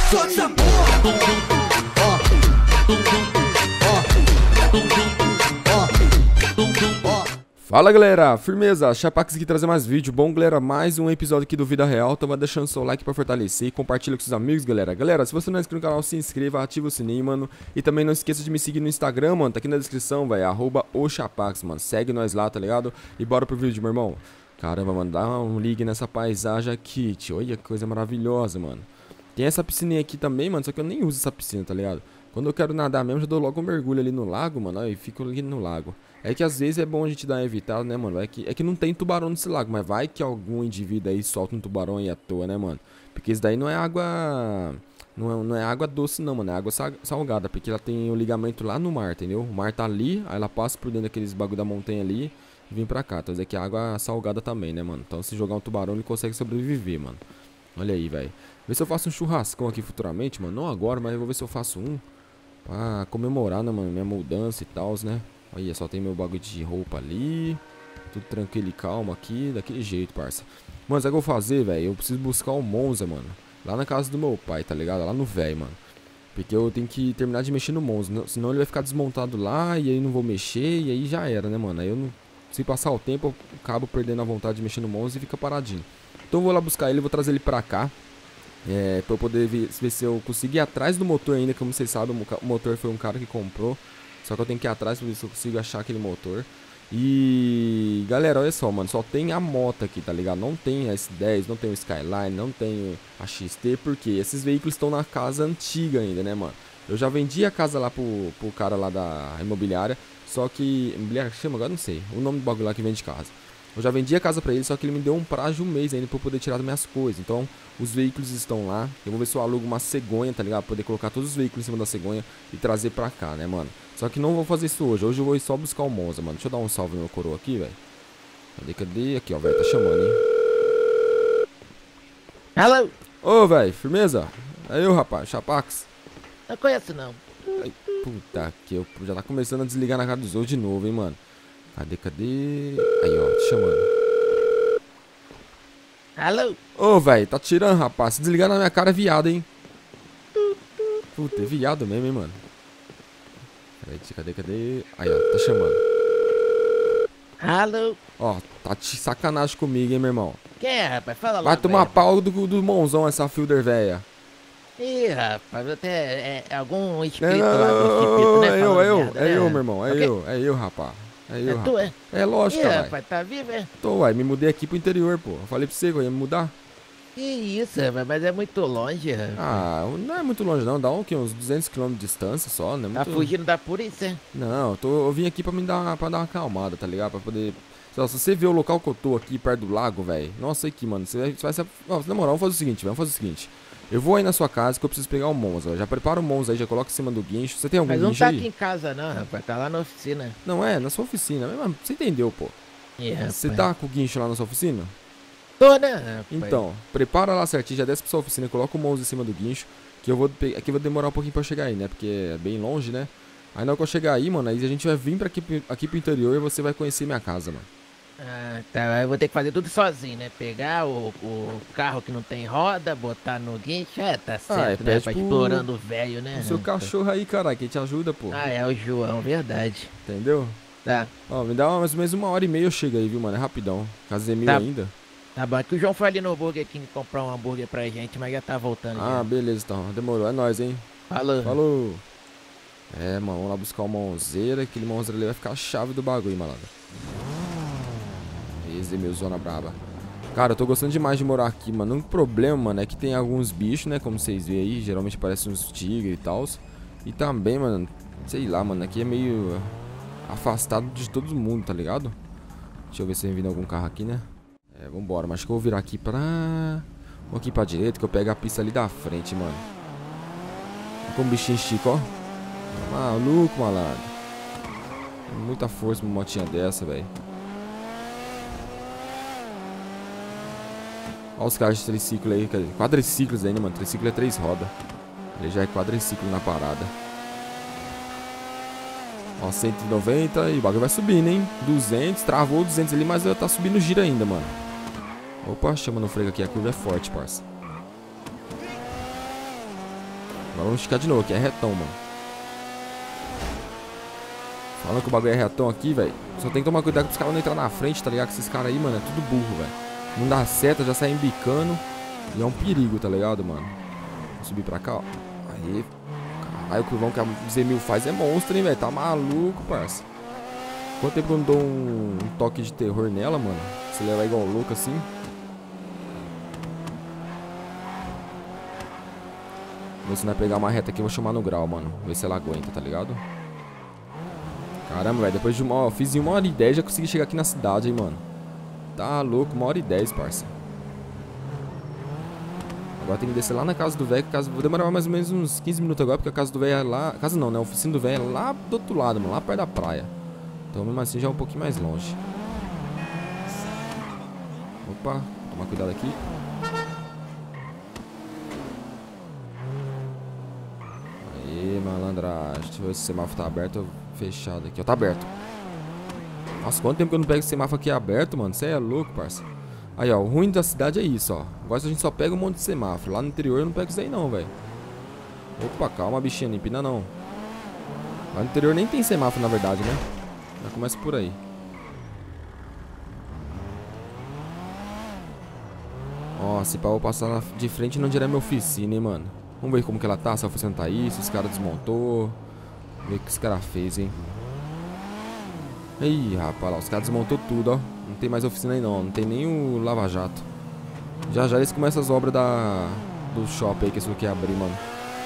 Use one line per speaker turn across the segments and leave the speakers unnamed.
Solta essa porra.
Fala galera, firmeza, Chapax aqui trazer mais vídeo. Bom galera, mais um episódio aqui do Vida Real. Tava deixando seu like pra fortalecer e compartilha com seus amigos, galera. Galera, se você não é inscrito no canal, se inscreva, ativa o sininho, mano. E também não esqueça de me seguir no Instagram, mano, tá aqui na descrição, velho, @ochapax, mano. Segue nós lá, tá ligado? E bora pro vídeo, meu irmão. Caramba, mano, dá um ligue nessa paisagem aqui, tio. Olha que coisa maravilhosa, mano. Tem essa piscininha aqui também, mano, só que eu nem uso essa piscina, tá ligado? Quando eu quero nadar mesmo, já dou logo um mergulho ali no lago, mano, aí fico ali no lago. É que às vezes é bom a gente dar uma evitada, né, mano? É que não tem tubarão nesse lago, mas vai que algum indivíduo aí solta um tubarão aí à toa, né, mano? Porque isso daí não é água... Não é água doce não, mano, é água salgada, porque ela tem o ligamento lá no mar, entendeu? O mar tá ali, aí ela passa por dentro daqueles bagulho da montanha ali e vem pra cá. Então isso aqui é água salgada também, né, mano? Então se jogar um tubarão ele consegue sobreviver, mano. Olha aí, velho. Vê se eu faço um churrascão aqui futuramente, mano. Não agora, mas eu vou ver se eu faço um pra comemorar, né, mano? Minha mudança e tal, né? Olha, só tem meu bagulho de roupa ali. Tudo tranquilo e calmo aqui, daquele jeito, parça. Mano, sabe o que eu vou fazer, velho? Eu preciso buscar o Monza, mano. Lá na casa do meu pai, tá ligado? Lá no velho, mano. Porque eu tenho que terminar de mexer no Monza. Senão ele vai ficar desmontado lá e aí não vou mexer. E aí já era, né, mano? Aí eu não... Se passar o tempo, eu acabo perdendo a vontade de mexer no Monza e fica paradinho. Então eu vou lá buscar ele, vou trazer ele pra cá. Pra eu poder ver se eu consigo ir atrás do motor ainda. Como vocês sabem, o motor foi um cara que comprou. Só que eu tenho que ir atrás pra ver se eu consigo achar aquele motor. E... galera, olha só, mano. Só tem a moto aqui, tá ligado? Não tem a S10, não tem o Skyline, não tem a XT. Porque esses veículos estão na casa antiga ainda, né, mano? Eu já vendi a casa lá pro cara lá da imobiliária. Só que... imobiliária que chama? Agora não sei. O nome do bagulho lá que vende casa. Eu já vendi a casa pra ele, só que ele me deu um prazo de um mês ainda pra eu poder tirar das minhas coisas. Então, os veículos estão lá. Eu vou ver se eu alugo uma cegonha, tá ligado? Pra poder colocar todos os veículos em cima da cegonha e trazer pra cá, né, mano? Só que não vou fazer isso hoje. Hoje eu vou só buscar o Monza, mano. Deixa eu dar um salve no meu coroa aqui, velho. Cadê? Aqui, ó, velho. Tá chamando, hein?
Alô?
Ô, velho. Firmeza? É eu, rapaz. Chapax.
Não conheço, não.
Ai, puta que eu... já tá começando a desligar na cara dos outros de novo, hein, mano. Cadê? Aí, ó. Te chamando.
Alô?
Ô, velho. Tá tirando, rapaz. Se desligar na minha cara é viado, hein? Puta, é viado mesmo, hein, mano. Cadê? Aí, ó, tá chamando.
Alô?
Ó, tá de sacanagem comigo, hein, meu irmão.
Quem é, rapaz? Fala logo.
Vai tomar
velho.
pau do Monzão, essa fielder velha.
Ih, rapaz, até é algum inscrito
Não,
lá do Chipito, né?
é
falando
eu,
merda, né?
meu irmão,
Ok?
é eu, rapaz. É eu,
É tu,
rapaz.
é?
É lógico,
Ih,
velho.
rapaz, tá vivo, é?
Tô, uai, me mudei aqui pro interior, pô. Eu falei pra você que eu ia me mudar.
Que isso, rapaz, mas é muito longe, rapaz.
Ah, não é muito longe não, dá uns 200 km de distância só, né?
Tá fugindo da polícia?
Não, eu vim aqui pra dar uma acalmada, tá ligado? Pra poder... Se você ver o local que eu tô aqui, perto do lago, velho. Nossa, aqui, mano. Você vai ser... Ó, na moral, vamos fazer o seguinte, Eu vou aí na sua casa que eu preciso pegar o Monza. Já prepara o Monza aí, já coloca em cima do guincho. Você tem algum
Mas não
guincho
tá
aí?
aqui em casa, não, rapaz. Tá lá na oficina.
Não é, na sua oficina. Mas você entendeu, pô.
Ih, rapaz.
Você tá com o guincho lá na sua oficina?
Tô, né, rapaz?
Então, prepara lá certinho, já desce pra sua oficina, coloca o Monza em cima do guincho. Que eu vou aqui vai demorar um pouquinho pra eu chegar aí, né? Porque é bem longe, né? Aí na hora que eu chegar aí, mano, aí a gente vai vir aqui pro interior e você vai conhecer minha casa, mano.
Ah, tá. Eu vou ter que fazer tudo sozinho, né? Pegar o carro que não tem roda, botar no guincho. É, tá certo, né?
pede
Pra
pro-
explorando o velho, né?
O seu
rapaz?
cachorro aí, caralho, que te ajuda, pô.
Ah, é o João, verdade.
Entendeu?
Tá,
Ó, me dá mais ou menos 1h30 eu chego aí, viu, mano? É rapidão. Casa Emil
Tá.
ainda.
tá bom. É que o João foi ali no Burger King comprar um hambúrguer pra gente, mas já tá voltando.
Ah, beleza, então. Demorou. É nóis, hein?
Falou.
Falou. É, mano, vamos lá buscar o Monzeira. Aquele Monzeira ali vai ficar a chave do bagulho, malandro. Esse é meu zona braba. Cara, eu tô gostando demais de morar aqui, mano. O único problema, mano, é que tem alguns bichos, né? Como vocês veem aí. Geralmente parecem uns tigres e tal. E também, mano, sei lá, mano. Aqui é meio afastado de todo mundo, tá ligado? Deixa eu ver se vem vindo algum carro aqui, né? É, vambora. Mas acho que eu vou virar aqui pra... Vou aqui pra direita, que eu pego a pista ali da frente, mano. Olha como o bichinho estica, ó. Maluco, malandro. Muita força uma motinha dessa, velho. Olha os caras de triciclo aí, quer dizer, quadriciclos aí, né, mano? Triciclo é 3 rodas. Ele já é quadriciclo na parada. Ó, 190 e o bagulho vai subindo, hein? 200, travou 200 ali, mas tá subindo o giro ainda, mano. Opa, chama no freio aqui, a curva é forte, parça. Agora vamos esticar de novo, aqui é retão, mano. Falando que o bagulho é retão aqui, velho. Só tem que tomar cuidado com os caras não entrar na frente, tá ligado? Que esses caras aí, mano, é tudo burro, velho. Não dá seta, já sai embicando. E é um perigo, tá ligado, mano? Vou subir pra cá, ó. Aí. Caralho, o curvão que a Z1000 faz é monstro, hein, velho? Tá maluco, parça. Quanto tempo que eu não dou um toque de terror nela, mano? Se levar igual louco assim. Vou ver se não vai pegar uma reta aqui, eu vou chamar no grau, mano. Ver se ela aguenta, tá ligado? Caramba, velho, depois de uma... fiz em 1h10, já consegui chegar aqui na cidade, hein, mano. Tá louco, 1h10, parça. Agora tem que descer lá na casa do velho, vou demorar mais ou menos uns 15 minutos agora, porque a casa do velho é lá... Casa não, né? A oficina do velho é lá do outro lado, mano, lá perto da praia. Então, mesmo assim, já é um pouquinho mais longe. Opa, tomar cuidado aqui. Aí, malandragem. Deixa eu ver se o semáforo tá aberto ou fechado aqui. Ó, tá aberto. Nossa, quanto tempo que eu não pego esse semáforo aqui aberto, mano? Você é louco, parça. Aí, ó, o ruim da cidade é isso, ó. Agora a gente só pega um monte de semáforo. Lá no interior eu não pego isso aí não, velho. Opa, calma, bichinha, não empina não. Lá no interior nem tem semáforo, na verdade, né? Já começa por aí. Ó, se pá, eu vou passar de frente e não direto minha oficina, hein, mano. Vamos ver como que ela tá, se a oficina tá aí, se os caras desmontou. Ver o que esse cara fez, hein. Ih, rapaz, lá, os caras desmontou tudo, ó. Não tem mais oficina aí não, não tem nem o Lava Jato. Já já eles começam as obras do shopping aí que eles querem abrir, mano.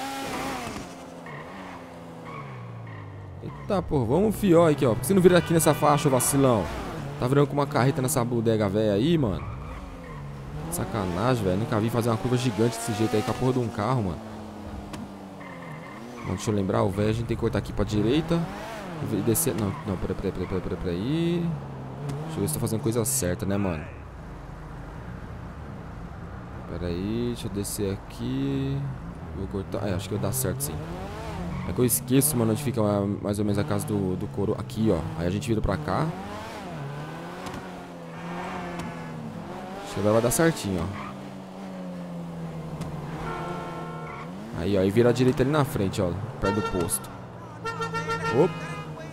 Eita, pô, vamos fió aqui, ó. Por que você não vira aqui nessa faixa, vacilão? Tá virando com uma carreta nessa bodega velha aí, mano. Sacanagem, velho. Nunca vi fazer uma curva gigante desse jeito aí com a porra de um carro, mano. Bom, deixa eu lembrar, o velho a gente tem que cortar aqui pra direita. E descer. Não, peraí. Deixa eu ver se tô fazendo coisa certa, né, mano? Peraí, deixa eu descer aqui. Vou cortar. Acho que vai dar certo sim. É que eu esqueço, mano, onde fica mais ou menos a casa do coro. Aqui, ó. Aí a gente vira pra cá. Acho que vai dar certinho, ó. Aí, ó. E vira a direita ali na frente, ó. Perto do posto. Opa.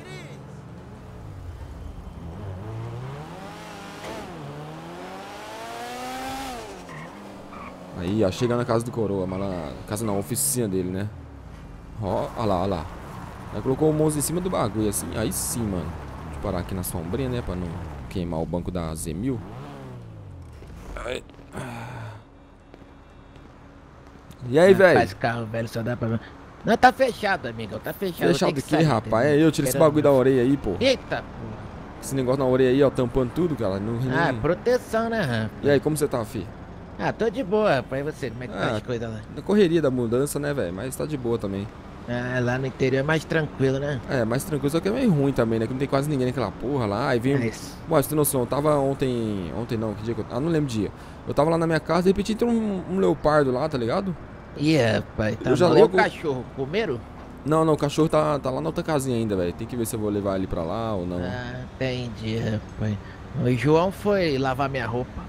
Aí, ó, chegando na casa do coroa, malandro. Casa não, oficina dele, né? Ó, ó lá. Aí colocou o mouse em cima do bagulho, assim. Aí sim, mano. Deixa eu parar aqui na sombrinha, né? Pra não queimar o banco da Z1000. Aí. E aí, velho?
Esse carro velho só dá pra... Não, tá fechado, amigo. Tá fechado.
Fechado do que, rapaz? É eu, tira esse bagulho da orelha aí, pô.
Eita, porra.
Esse negócio na orelha aí, ó, tampando tudo, cara. Não,
Ah, proteção, né, rapaz?
E aí, como você tá, fi?
Ah, tô de boa, rapaz. E você, como é que tá as coisas lá?
Na correria da mudança, né, velho? Mas tá de boa também.
Ah, lá no interior é mais tranquilo, né?
É, mais tranquilo, só que é meio ruim também, né? Que não tem quase ninguém naquela porra lá. Aí vem. Bom, você tem noção, eu tava ontem. Ontem não, que dia que eu. Ah, não lembro o dia. Eu tava lá na minha casa e de repente entrou um leopardo lá, tá ligado?
Ih, rapaz, tá.
Eu já
logo...
logo...
o cachorro, comeram?
Não, o cachorro tá lá na outra casinha ainda, velho. Tem que ver se eu vou levar ele pra lá ou não.
Ah, entendi, rapaz. O João foi lavar minha roupa.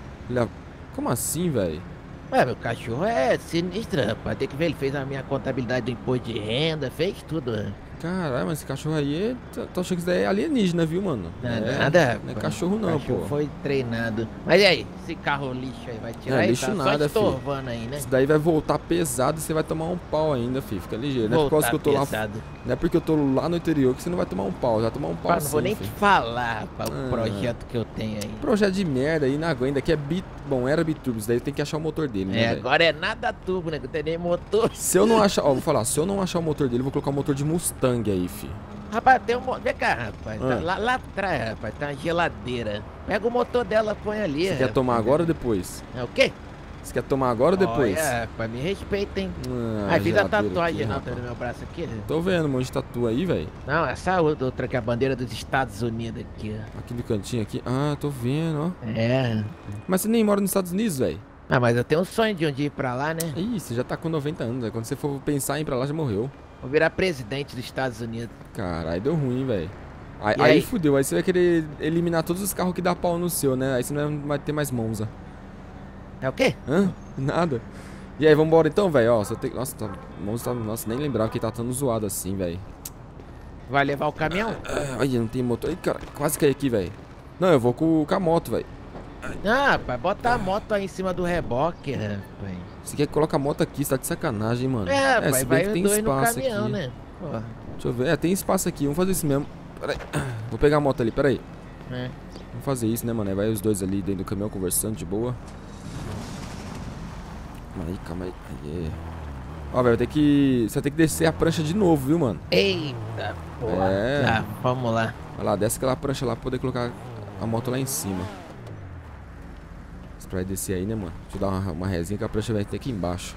Como assim, velho?
Ué, meu cachorro é sinistro, rapaz. Tem que ver, ele fez a minha contabilidade do imposto de renda, fez tudo.
Caralho, mas esse cachorro aí, tô achando que isso daí é alienígena, viu, mano?
Não é nada, rapaz.
Não é cachorro não,
cachorro
pô.
Foi treinado. Mas e aí, esse carro lixo aí vai tirar?
Não,
aí,
lixo
tá
nada,
só estorvando aí, né?
Isso daí vai voltar pesado e você vai tomar um pau ainda, filho. Fica ligeiro. Não é por causa que eu tô lá. Não é porque eu tô lá no interior que você não vai tomar um pau. Você vai tomar um pau
Não
sim,
vou nem
filho.
te falar, rapaz, o projeto que eu tenho aí.
Projeto de merda aí, não aguenta. Aqui é Bom, era Biturbo. Isso daí tem que achar o motor dele, né, véio?
Agora é nada turbo, né? Que não tem nem motor.
Se eu não achar, ó, vou falar. Se eu não achar o motor dele, eu vou colocar o motor de Mustang aí, filho.
Rapaz, tem um motor. Vem cá, rapaz. Tá lá atrás, rapaz, tem uma geladeira. Pega o motor dela, põe ali.
Você quer tomar agora ou depois?
É o quê?
Você quer tomar agora ou depois?
Olha, rapaz, me respeita, hein? Fiz a tatuagem aqui, no meu braço aqui.
Tô vendo um monte de tatu aí, velho.
Não, essa outra que é a bandeira dos Estados Unidos aqui, ó.
Aqui no cantinho aqui. Ah, tô vendo, ó.
É.
Mas você nem mora nos Estados Unidos, velho.
Ah, mas eu tenho um sonho de um dia ir pra lá, né?
Ih, você já tá com 90 anos, velho. Quando você for pensar em ir pra lá, já morreu.
Vou virar presidente dos Estados Unidos.
Caralho, deu ruim, velho. Aí fudeu, aí você vai querer eliminar todos os carros que dá pau no seu, né? Aí você não vai ter mais Monza.
É o quê?
Hã? Nada. E aí, vambora então, velho. Ó, só tem... Nossa, Nossa, nem lembrava que tá tão zoado assim, velho.
Vai levar o caminhão?
Olha, não tem motor. Ih, cara, quase caí aqui, velho. Não, eu vou com a moto, velho.
Ah, rapaz, bota a moto aí em cima do reboque, rapaz.
Você quer que coloque a moto aqui? Você tá de sacanagem, mano.
É, rapaz,
se bem
vai
que
os
tem
dois no
espaço
caminhão,
aqui.
né? Porra.
Deixa eu ver. Tem espaço aqui. Vamos fazer isso mesmo. Pera aí. Vou pegar a moto ali, pera aí.
É.
Vamos fazer isso, né, mano? Aí vai os dois ali dentro do caminhão conversando de boa. Calma aí. Aí. Ó, velho, você vai ter que descer a prancha de novo, viu, mano?
Eita, porra.
É.
Tá, vamos lá.
Vai lá, desce aquela prancha lá pra poder colocar a moto lá em cima. Pra descer aí, né, mano? Deixa eu dar uma resinha que a prancha vai ter aqui embaixo.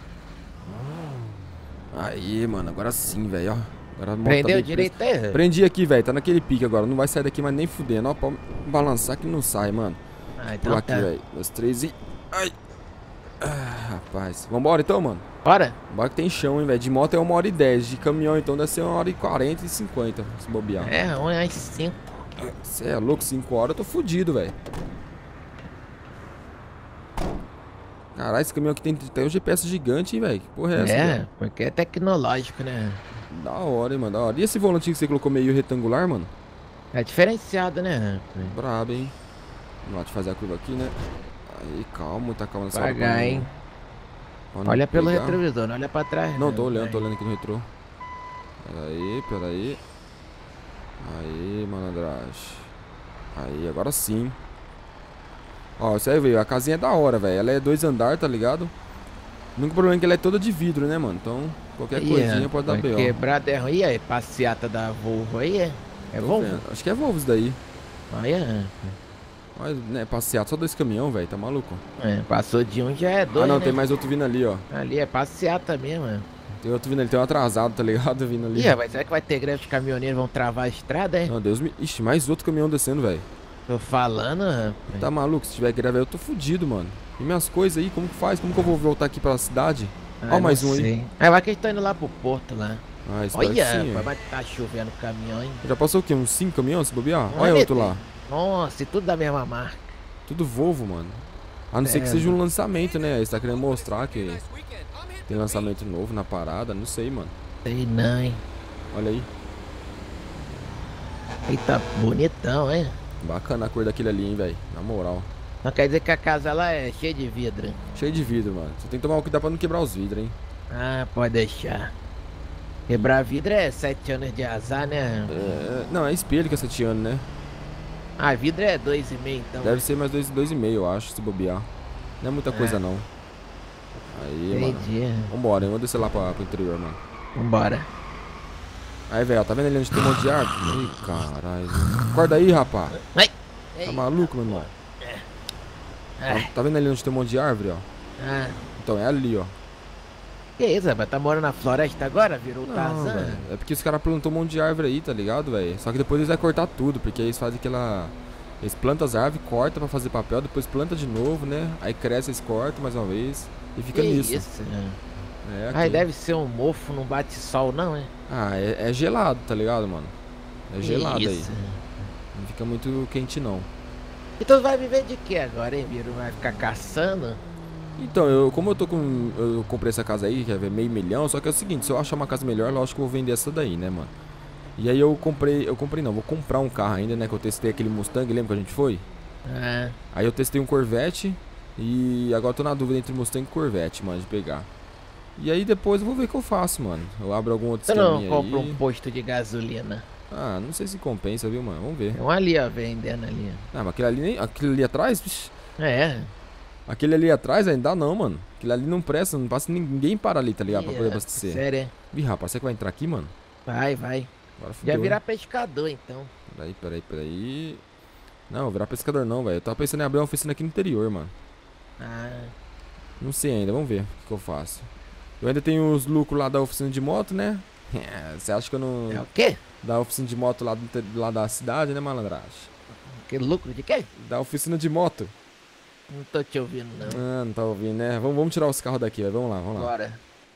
Aí, mano, agora sim, velho, ó. Agora a moto
Prendeu
tá
direito aí?
Prendi aqui, velho, tá naquele pique agora. Não vai sair daqui, mas nem fudendo. Ó, pode balançar que não sai, mano.
Ah, então
Pular aqui,
tá.
velho. 2, 3 e... Ai. Rapaz. Vambora então, mano?
Bora?
Bora que tem chão, hein, velho. De moto é 1h10. De caminhão, então, deve ser 1h40 e 50, se bobear.
É, 1 às 5.
Você é louco? 5 horas eu tô fudido, velho. Caralho, esse caminhão aqui tem um GPS gigante, hein, velho. Que porra é essa?
É,
velho?
porque é tecnológico, né?
Da hora, hein, mano. Da hora. E esse volantinho que você colocou meio retangular, mano?
É diferenciado, né?
Brabo, hein. Vamos lá, deixa eu fazer a curva aqui, né? Aí, calma, muita calma nessa hora.
Pagar, hein?
Pra não
Olha pelo
pegar.
retrovisor, não olha pra trás.
Não, tô olhando aqui no retrô. Pera aí. Aí, malandragem. Aí, agora sim. Ó, você vai ver, a casinha é da hora, velho. Ela é 2 andares, tá ligado? O único problema é que ela é toda de vidro, né, mano? Então, qualquer coisinha pode dar B.O.
Quebrada é ruim. E aí, passeata da Volvo aí, é? É
Tô
Volvo?
vendo. Acho que é Volvo isso daí.
Olha,
Mas, né, passeado, só 2 caminhão, velho. Tá maluco?
passou de um já é dois,
Ah, não,
né?
tem mais outro vindo ali, ó.
Ali é passeata mesmo, é.
Tem outro vindo ali, tem um atrasado, tá ligado? Vindo ali.
Ih, mas será que vai ter greve de caminhoneiros, vão travar a estrada, é?
Não, Deus me... Ixi, mais outro caminhão descendo, velho.
Tô falando, rapaz.
Tá maluco? Se tiver greve aí, eu tô fudido, mano. E minhas coisas aí, como que faz? Como que eu vou voltar aqui pra cidade? Ó, mais um aí.
Aí vai que eles estão indo lá pro porto lá.
Ah, espero
Olha,
que sim,
vai tá chovendo caminhão, hein?
já passou o quê? Uns 5 caminhões, se bobear?
Olha,
Olha outro lá.
Nossa, e tudo da mesma marca.
Tudo Volvo, mano. A não ser que seja um lançamento, né? Você tá querendo mostrar que tem lançamento novo na parada. Não sei, mano.
Sei não, hein?
Olha aí.
Eita, bonitão, hein?
Bacana a cor daquele ali, hein, velho. Na moral.
Não quer dizer que a casa lá é cheia de vidro.
Cheio de vidro, mano. Você tem que tomar cuidado pra não quebrar os vidros, hein.
Ah, pode deixar. Quebrar vidro é 7 anos de azar, né?
Não, é espelho que é 7 anos, né?
Ah, vidro é 2,5 então.
Deve ser mais 2,5, eu acho, se bobear. Não é muita coisa, não. Aí,
Entendi.
mano. Vambora, eu vou descer lá pro interior, mano.
Vambora.
Aí, velho, tá vendo ali onde tem um monte de árvore? Ih, caralho. Acorda aí, rapaz.
Ai.
Tá maluco, meu irmão? Tá vendo ali onde tem um monte de árvore, ó?
Ah,
Então, é ali, ó.
que isso, rapaz? Tá morando na floresta agora? Virou
Não,
Tarzan?
velho. É porque os caras plantou um monte de árvore aí, tá ligado, velho? Só que depois eles vão cortar tudo, porque eles fazem aquela... Eles plantam as árvores, cortam pra fazer papel, depois planta de novo, né? Aí cresce, eles cortam mais uma vez e fica
Que
nisso.
isso?
É,
Aí
aqui.
deve ser um mofo, não bate sol não, é?
Ah, é gelado, tá ligado, mano? É
Que
gelado aí.
isso?
Não fica muito quente, não.
Então tu vai viver de que agora, hein, Biro? Vai ficar caçando?
Então, como eu comprei essa casa aí, que é meio milhão, só que é o seguinte, se eu achar uma casa melhor, lógico que eu vou vender essa daí, né, mano? E aí eu comprei não, vou comprar um carro ainda, né, que eu testei aquele Mustang, lembra que a gente foi?
Ah,
Aí eu testei um Corvette e agora eu tô na dúvida entre Mustang e Corvette, mano, de pegar. E aí depois eu vou ver o que eu faço, mano. Eu abro algum outro
tu não
esqueminha
compra
aí.
um posto de gasolina?
Ah, não sei se compensa, viu, mano? Vamos ver.
Tem um ali, ó, vendendo ali.
Ah, mas aquele ali atrás, vixi,
É.
aquele ali atrás ainda dá não, mano. Aquele ali não presta, não passa ninguém para ali, tá ligado? Pra poder abastecer.
Sério, é?
Ih, rapaz, você que vai entrar aqui, mano?
Vai, vai.
Agora
Já
fudeu,
virar
hein?
pescador, então.
Peraí. Não, vou virar pescador não, velho. Eu tava pensando em abrir uma oficina aqui no interior, mano.
Ah,
Não sei ainda, vamos ver o que eu faço. Eu ainda tenho os lucros lá da oficina de moto, né? Você acha que eu não...
é o quê?
Da oficina de moto lá da cidade, né, malandragem?
Que lucro de quê?
Da oficina de moto.
Não tô te ouvindo, não.
Ah, não tá ouvindo, né? Vamos tirar os carros daqui, velho. Vamos lá.
Bora.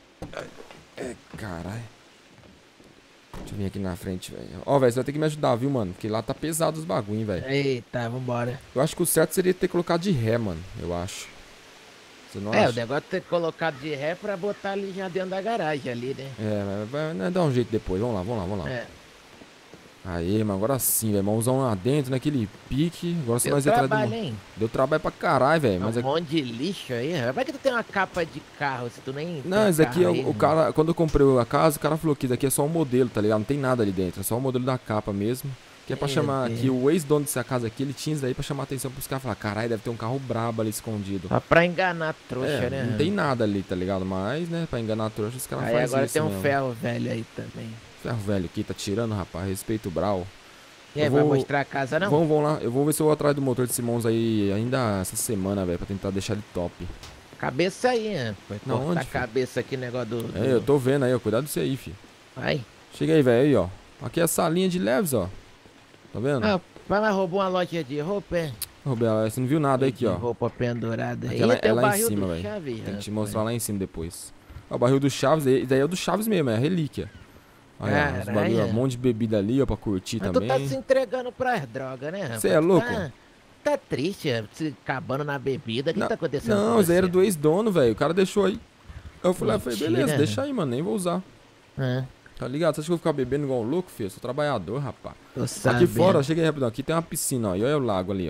Caralho. Deixa eu vir aqui na frente, velho. Ó, velho, você vai ter que me ajudar, viu, mano? Porque lá tá pesado os bagulho, velho.
Eita, vambora.
Eu acho que o certo seria ter colocado de ré, mano. Eu acho. Você não
É, o
acha?
negócio é ter colocado de ré pra botar ali já dentro da garagem ali, né?
É, vai dar um jeito depois. Vamos lá, vamos lá, vamos lá.
É.
Aí, mano, agora sim, velho. Mãozão lá dentro, naquele pique. Agora só
Deu
nós atrás do...
trabalho, hein?
Deu trabalho pra caralho, velho.
É
Mas
um
é...
monte de lixo aí, rapaz. Vai que tu tem uma capa de carro, se tu nem
Não,
tem
esse daqui é
carro aí,
o cara... Quando eu comprei a casa, o cara falou que isso daqui é só um modelo, tá ligado? Não tem nada ali dentro. É só o modelo da capa mesmo. Que é pra
Meu
chamar...
Deus.
Que o ex-dono dessa casa aqui, ele tinha isso daí pra chamar a atenção pros caras. Falar, caralho, deve ter um carro brabo ali escondido.
Só pra enganar a trouxa,
É,
né?
não tem nada ali, tá ligado? Mas, né, pra enganar a trouxa, os caras
Aí
fazem
agora
isso
tem um
mesmo.
ferro velho aí também.
Ferro velho aqui, tá tirando, rapaz. Respeito o Brau.
E aí,
Eu
vai
vou-
mostrar a casa não?
Vamos lá. Eu vou ver se eu vou atrás do motor desse Monza aí ainda essa semana, velho. Pra tentar deixar ele top.
Cabeça aí, né? Foi
Não,
cortar
onde,
a
filho?
cabeça aqui, negócio do...
É, eu tô vendo aí, ó. Cuidado disso aí, fi.
Vai.
Chega aí, velho. Aí, ó. Aqui é a salinha de leves, ó. Tá vendo?
Ah, mas roubou uma loja de roupa, é?
Roberto, você não viu nada aí aqui,
De
ó.
roupa pendurada aí.
Aquela
Tem
é
o
lá em
barril
cima,
do
velho.
Chaves,
Tem que te
rapaz.
mostrar lá em cima depois. Ó, o barril do Chaves, daí é o do Chaves mesmo, é a relíquia. Aí, ó, os
Caralho.
bagulho, ó, um monte de bebida ali, ó, pra curtir
Mas
também.
tu tá se entregando pras drogas, né, rapaz?
Cê é
Tu
louco?
Tá triste, se acabando na bebida. O que
Não,
tá acontecendo
não,
com
isso aí era
você?
do ex-dono, velho. O cara deixou aí. Eu fui lá e falei,
Mentira.
beleza, deixa aí, mano, nem vou usar.
Ah,
Tá ligado? Você acha que eu vou ficar bebendo igual um louco, filho? Eu sou trabalhador, rapaz.
tô
Aqui
sabendo.
fora, ó, cheguei rapidão. Aqui tem uma piscina, ó. E olha o lago ali, ó.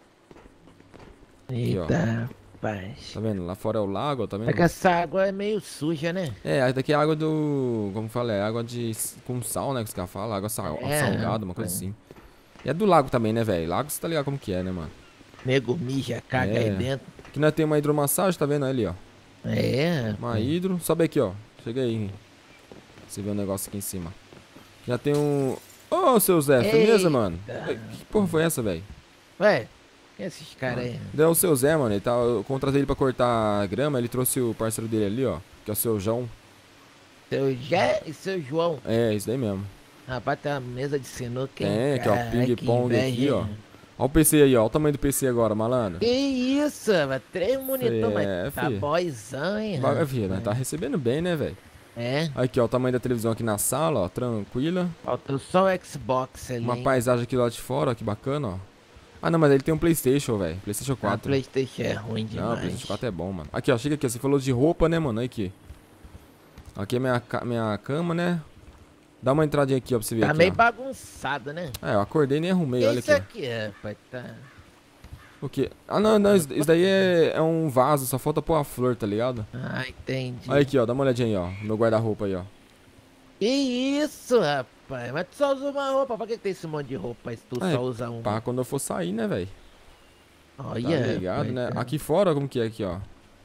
Eita, rapaz.
Tá vendo? Lá fora é o lago, ó, tá
É
vendo?
que essa água é meio suja, né?
É, essa daqui é água do... Como fala? É água de... Com sal, né? Que os caras falam. Água
É,
salgada, uma coisa
é.
assim. E é do lago também, né, velho? Lago você tá ligado como que é, né, mano?
Nego mija, caga
É.
aí dentro.
Aqui nós temos uma hidromassagem, tá vendo ali, ó?
É.
Uma hidro. Sobe aqui, ó. Chega aí. Você vê um negócio aqui em cima. Já tem um... Ô, seu Zé, firmeza, mano?
Eita.
Que porra foi essa, velho?
Ué, quem é esses caras aí?
É o seu Zé, mano. Ele tá, eu contratei ele pra cortar a grama. Ele trouxe o parceiro dele ali, ó. Que é o seu João.
Seu Jé e seu João.
É, isso daí mesmo.
Rapaz, tem uma mesa de sinuca, hein?
Tem aqui, ó.
Caraca,
Ping-pong
que
aqui,
inveja,
ó.
hein?
Olha o PC aí, ó. Olha o tamanho do PC agora, malandro.
Que isso, rapaz? 3 monitor,
É,
mas tá
filho.
boyzão, hein?
Vai, filho, né?
rapaz?
Tá recebendo bem, né, velho?
É,
Aqui, ó. O tamanho da televisão aqui na sala, ó. Tranquila.
faltou só o Xbox ali.
Uma
hein?
paisagem aqui lá de fora, ó. Que bacana, ó. Ah, não, mas ele tem um PlayStation, velho. PlayStation
A
4.
PlayStation é ruim
Não, o
demais.
PlayStation 4 é bom, mano. Aqui, ó. Chega aqui, ó. Você falou de roupa, né, mano? Aí aqui. Aqui é minha cama, né? Dá uma entradinha aqui, ó, pra você ver
Tá
aqui,
meio
ó.
bagunçado, né?
É, eu acordei e nem arrumei,
Que
olha
isso
aqui.
aqui, rapaz? Tá...
O quê? Ah, não, isso daí é um vaso, só falta pôr a flor, tá ligado?
Ah, entendi.
Olha aqui, ó, dá uma olhadinha aí, ó, no meu guarda-roupa aí, ó.
Que isso, rapaz? Mas tu só usa uma roupa. Pra que tem esse monte de roupa se tu
É,
só usa uma?
Pra quando eu for sair, né, velho? Tá
Olha,
ligado,
rapaz,
né?
tá.
Aqui fora, como que é aqui, ó?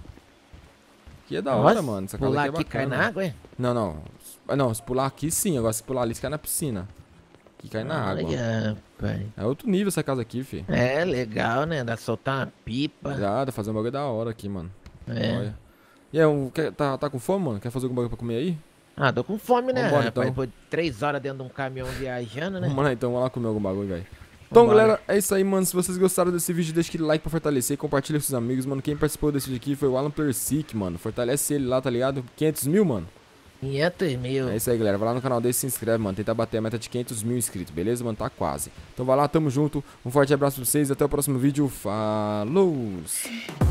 Aqui é da
Nossa,
hora, mano, essa casa
pular
aqui é
aqui cai
bacana.
na água, é?
Não. Ah, não, se pular aqui sim, agora se pular ali, você cai na piscina. Aqui cai na água.
Olha, rapaz.
É outro nível essa casa aqui, fi.
É legal, né? Dá pra soltar uma pipa.
Já, dá fazer um bagulho da hora aqui, mano.
É.
Olha. E aí, tá com fome, mano? Quer fazer algum bagulho pra comer aí?
Ah, tô com fome, né,
Vambora,
rapaz?
então.
Depois de 3 horas dentro de um caminhão viajando, né?
Vamos lá então, vamos lá comer algum bagulho, velho. Então,
Vambora.
galera, é isso aí, mano. Se vocês gostaram desse vídeo, deixa aquele like pra fortalecer e compartilha com seus amigos, mano. Quem participou desse vídeo aqui foi o Alan Persic, mano. Fortalece ele lá, tá ligado? 500 mil, mano.
500 mil.
É isso aí, galera. Vai lá no canal dele, se inscreve, mano. Tentar bater a meta de 500 mil inscritos, beleza, mano? Tá quase. Então vai lá, tamo junto. Um forte abraço pra vocês. Até o próximo vídeo. Falou!